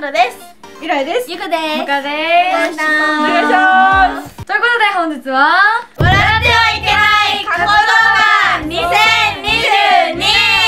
らです。 未来です。 ゆかです。 むかです。 お願いします。 ということで本日は笑ってはいけない過去動画2022。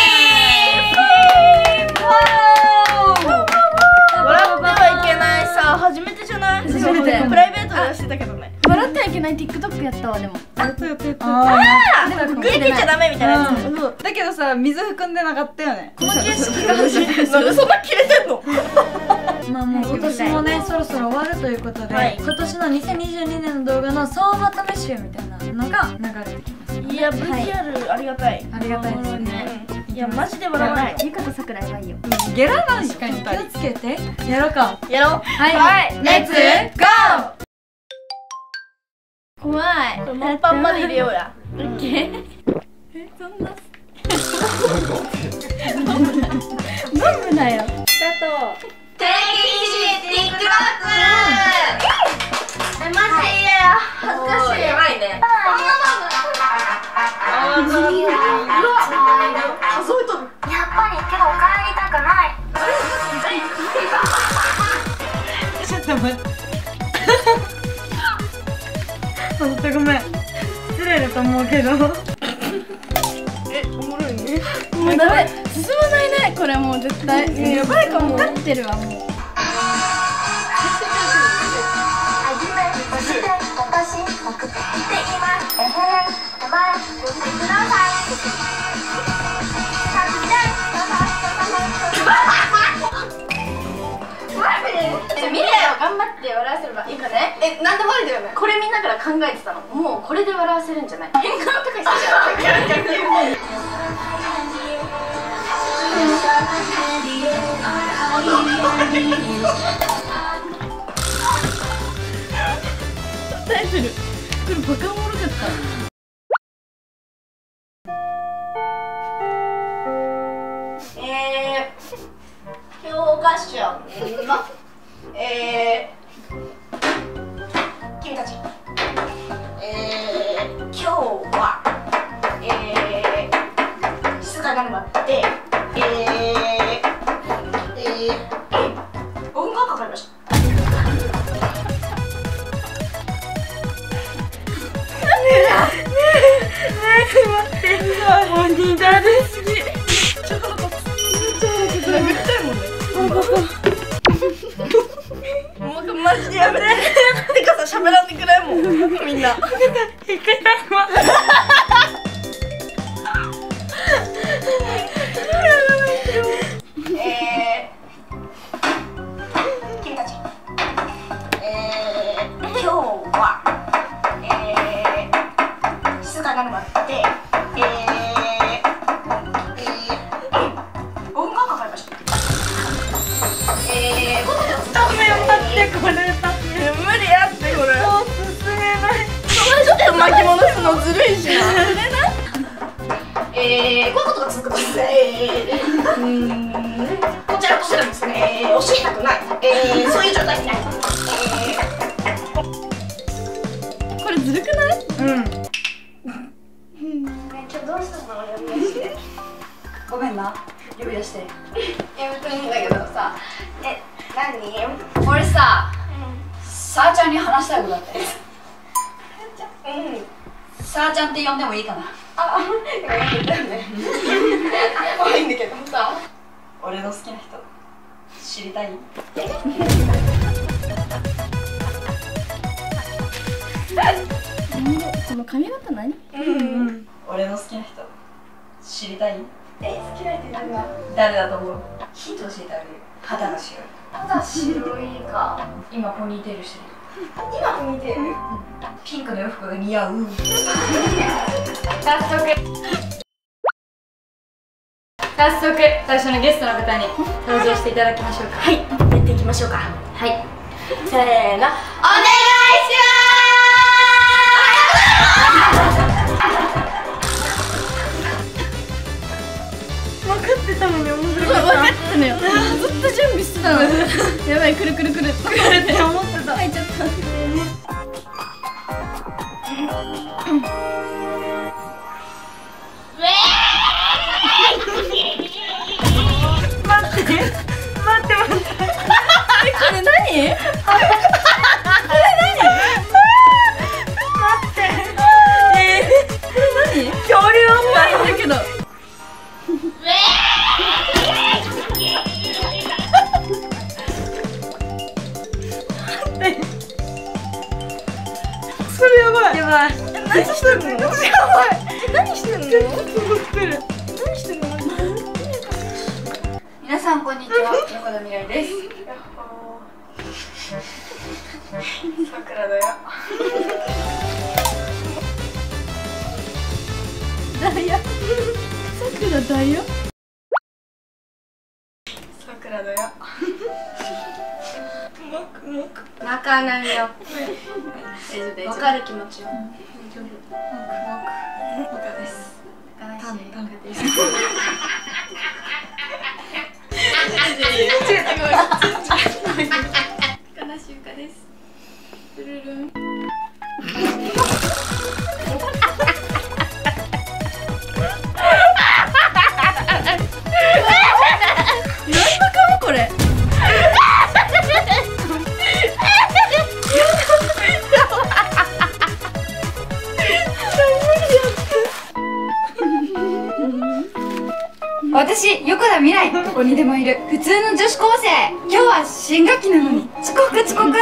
笑ってはいけないさ、初めてじゃない？ 初めて。 プライベートではしてたけどね。 笑ってはいけない TikTok やったわ。でもやったやったやった。 入れてちゃダメみたいなやつ。 そうだけどさ、水含んでなかったよね。 この景色が初めて。 なんでそんな切れてんの？ まあもう今年もねそろそろ終わるということで、 はい、 今年の2022年の動画の総まとめ集みたいなのが流れてきます。 いや VTR ありがたい。 ありがたいですね。 いやマジで笑わないよ。 ゆかとさくらやばいよ。 ゲラなんよ。 確かに気をつけて。やろうか。 やろう。 はい。レッツゴー。 怖い。満パンまで入れようや。 オッケー。そんな。飲むなよ。 スタート。定義TikTok。マジ嫌や。恥ずかしい。やばいね。数えとる。 やっぱり今日帰りたくない。 ちょっと待って。本当ごめん。失礼だと思うけど。 おもろいね。 もうダメ。進まないね。これもう絶対。やばいかも。立ってるわもう。 初めまして私送っています名前呼んでください未来を頑張って笑わせればいいかね。なんでもありだよね。これ見ながら考えてたの。もうこれで笑わせるんじゃない。変顔とかしてたじゃん。 耐えてる。これバカおもろかった。 教科書の君たち今日は静かになるまで5分間かかりました。 もう苦手すぎ。 殴りたいもんね。もうマジでやめて。てかさ、喋らんでくれもんみんな。 一回頼む。 君たち今日は静かになるまで5分間かかりました。 これ無理やってこれ。もう進めない。 ちょっと巻き戻すのずるいしな。こういうことが続くとですね。こちらとしてはですね、教えたくない。そういう状態になります。 これずるくない？ うん。 今日どうしたの？呼び出して。 ごめんな。呼び出して。 別にいいんだけどさ。何？ 俺さ、さあちゃんに話したいことあって。さあちゃんって呼んでもいいかな。 あ、今いいんだよね。いいんだけどさ。 俺の好きな人知りたい？この髪型何？俺の好きな人知りたい？ 好きな人誰だ？ 誰だと思う？ヒント教えてあげる。肌が白い。 肌白いか。 今ポニーテールしてる。 今見てる？ ピンクの洋服が似合う。早速最初のゲストの方に登場していただきましょうか。 はい、やっていきましょうか。 はい。 せーの、お願いし分かってたのに面白分かった。 かってたのよ。ずっと準備してたの。やばい、くるくるくるって思ってた。入っちゃった。 待って待って。 恐竜おっぱいだけど。それやばい。やばい。何してんの？やばい。何してんの？何してんの？ 皆さんこんにちは、横田未来です。さくらだよ。 だよ。さくらだよ。 さくらだよ。泣かないよ。わかる気持ちよ。僕です。悲しい歌です。ルルルン。 これ。 私、横田未来、どこにでもいる普通の女子高生。今日は新学期なのに遅刻。ちょっとどこ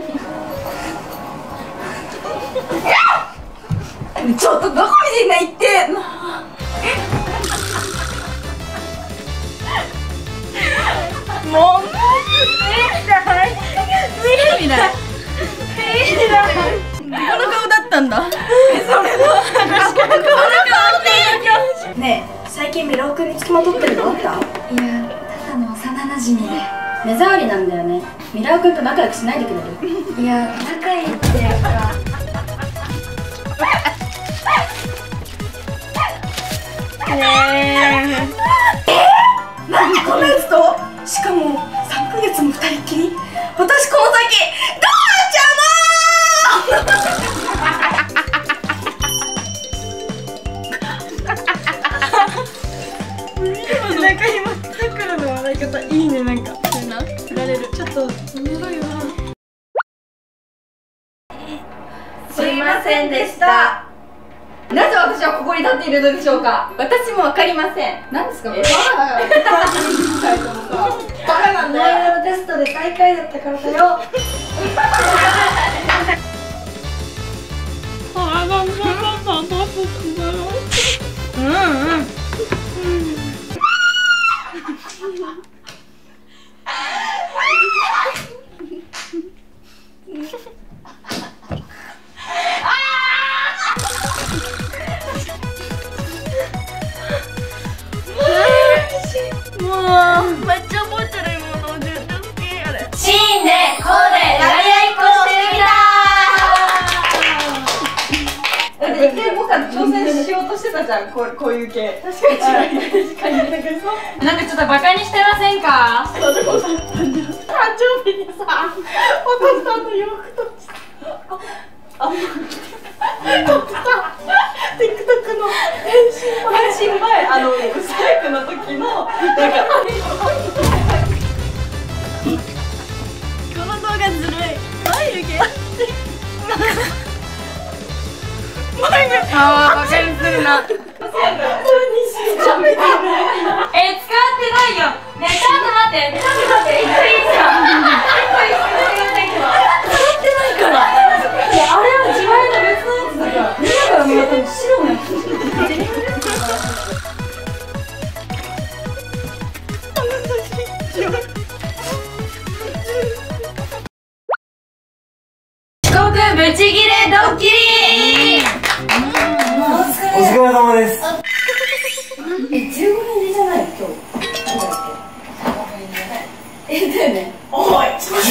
に行ってんの。 もう未来。この顔だったんだ。 ねえ、最近ミラオくんに付きまとってるのあった？いや、ただの幼なじみで。 目障りなんだよね。ミラオくんと仲良くしないでくれる？ いや、仲いいっていうか。何このやつと？しかも3ヶ月も2人っきり。私この先どうなっちゃうの？ なんか今さくらの笑い方いいね。なんか振られる。 ちょっとおもろいわ。 すいませんでした。なぜ私はここに立っているのでしょうか。私もわかりません。何ですかこれ。バカなんだよ。前のテストで最下位だったからだよ。 めっちゃ覚えてるもの。絶対好きあれ。 シーンでこうでやり合いっこしてみた。 一回僕は挑戦しようとしてたじゃん。こういう系。確かになんかちょっとバカにしてませんか？ 誕生日にさ、お父さんの洋服とさ、TikTok の配信前、ブサイクの時のなんかこの動画ずるい。眉毛。 ああ、バカにするな。使ってないよ。ね、ちょっと待って。いいじゃん。 いや、あれは自前の別のやつだから。みんなからもらったの白のやつ。 遅刻ブチギレドッキリ。 お疲れ様です。 15年じゃない今日。だよね。 おい、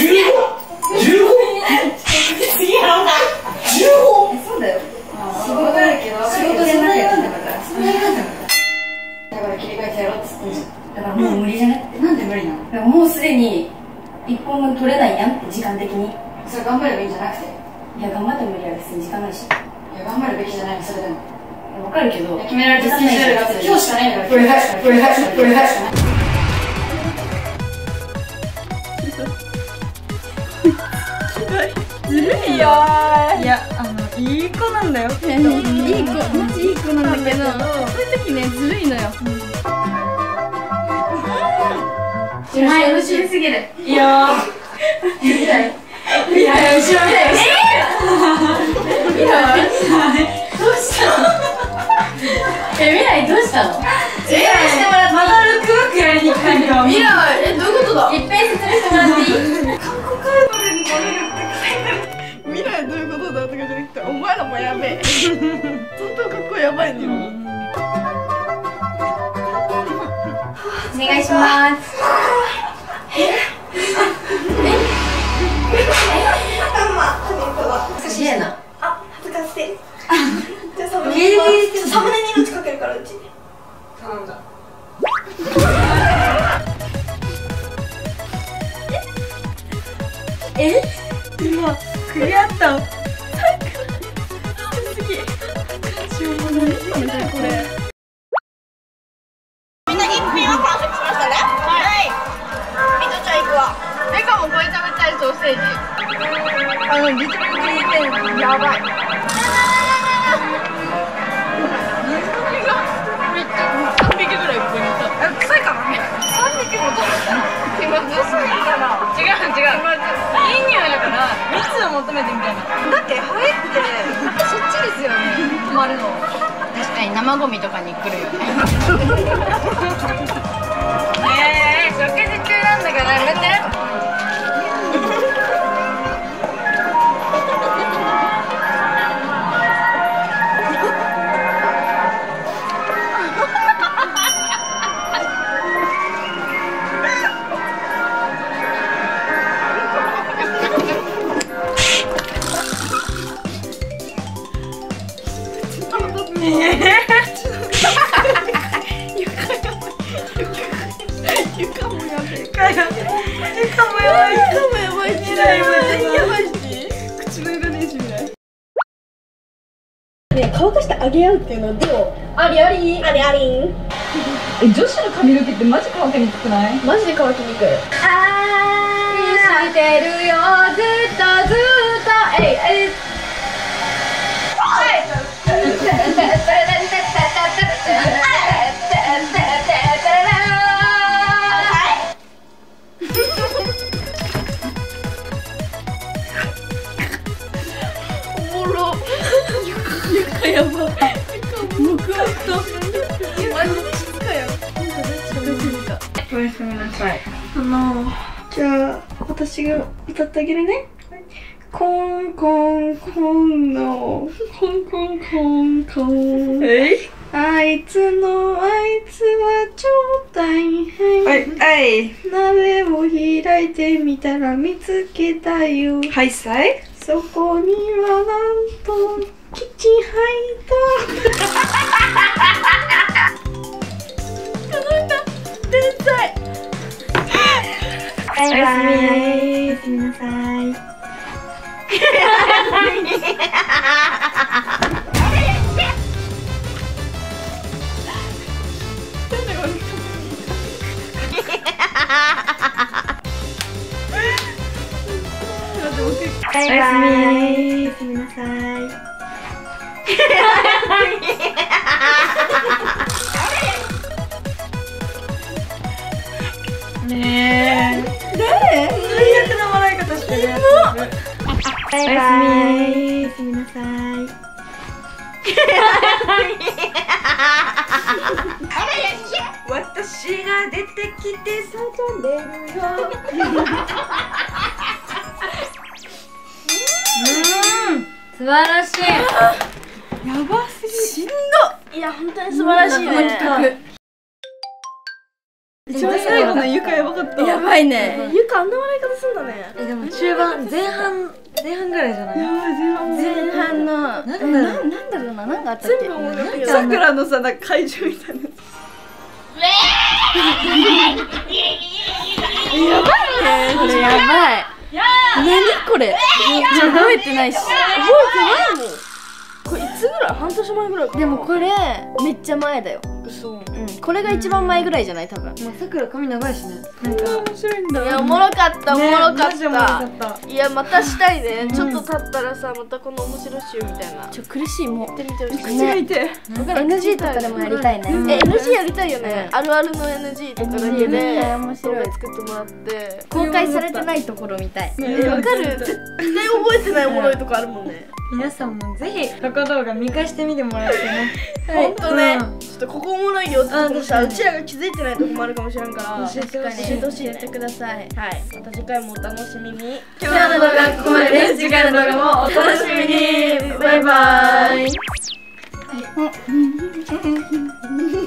そうだよ。仕事だけど、仕事で何やってんだから。そんなやつだから切り替えてやろうっつってんじゃん。だからもう無理じゃねって。なんで無理なの？だからもうすでに1本分取れないやんって、時間的に。それ頑張ればいいんじゃなくて。いや、頑張っても無理や別に時間ないし。いや、頑張るべきじゃないの、それでも。わかるけど。決められたスケジュールが今日しかないんだから。これだしかない。 やいい子なんだよ。 いい子、マジいい子なんだけど、そういう時ね、ずるいのよ。 前後ろすぎる。 いや未来後ろ未来どうしたの？未来どうしたの？してもらってまだルクくらいに書いた。 未来どういうことだ？いっぺん説明してもらっていい？ 未来どういうことだとかじゃなくて、お前らもやべえ。相当かっこやばいね。 お願いします。すげえな。 あ、恥ずかしい。じゃあサムネに命かけるからうち。頼んだ。今クリアったの。すげえ。しょうもない。これ。みんな一品は完食しましたね。はい。みとちゃん行くわ。メカもこれ食べたいソーセージ。実力聞いてやばい。3匹ぐらいここにいた。臭いかなみたいな。3匹も食べた。気まずすぎかな。違う。いい匂いだから蜜を求めてみたいな。だってハエってそっちですよね。止まるの。 確かに生ゴミとかに来るよね。食事中なんだからやめて。 床もやばい。未来もやばいし。口の裏ねえし未来。ね、乾かしてあげ合うっていうのはどう？あり。女子の髪の毛ってマジ乾きにくくない？マジで乾きにくい。 してるよずっとおもろ。床やば。黙々と。マジで静かよ。おやすみなさい。じゃあ私が歌ってあげるね。コンコンコンのコンコンコンコン。あいつは超大変。鍋を開いてみたら見つけたよ。はいさい。そこにはなんとキッチン入った。届いた。天才。おやすみなさい。おやすみなさい。ねえ。誰？最悪な笑い方してるやつ。おやすみなさい。私が出てきて叫んでるよ。 素晴らしい。 やばすぎ。しんど。 いや、本当に素晴らしいね。 一番最後の床やばかった。 やばいね。床あんな笑い方すんだね。 でも中盤前半ぐらいじゃない？やばい前半のなんだろうな、なんかあったっけ？ さくらのさ、なんか怪獣みたいな。 やばいね。これやばい。何これ？覚えてないし。覚えてないもん。これいつぐらい？半年前ぐらいかな。でもこれめっちゃ前だよ。 嘘。これが一番前ぐらいじゃない多分。 まあさくら髪長いしね。なんか面白いんだ。 いやおもろかったおもろかっマジおもろかた。 った。 いやまたしたいね。ちょっと経ったらさまたこの面白集みたいな。苦しいもう。やってみてほしい。 口が痛い。 NG とかでもやりたいね。NG やりたいよね。あるあるの NG とかだけで面白い作ってもらって公開されてないところみたい。わかる。絶対覚えてないおもろいとこあるもんね。 皆さんもぜひ過去動画見返してみてもらってね。 ほんとね。ちょっとここおもろいよってとこもさうちらが気づいてないとこもあるかもしれんから教えてほしいね。ください。はい。また次回もお楽しみに。今日の動画はここまでです。次回の動画もお楽しみに。バイバイ。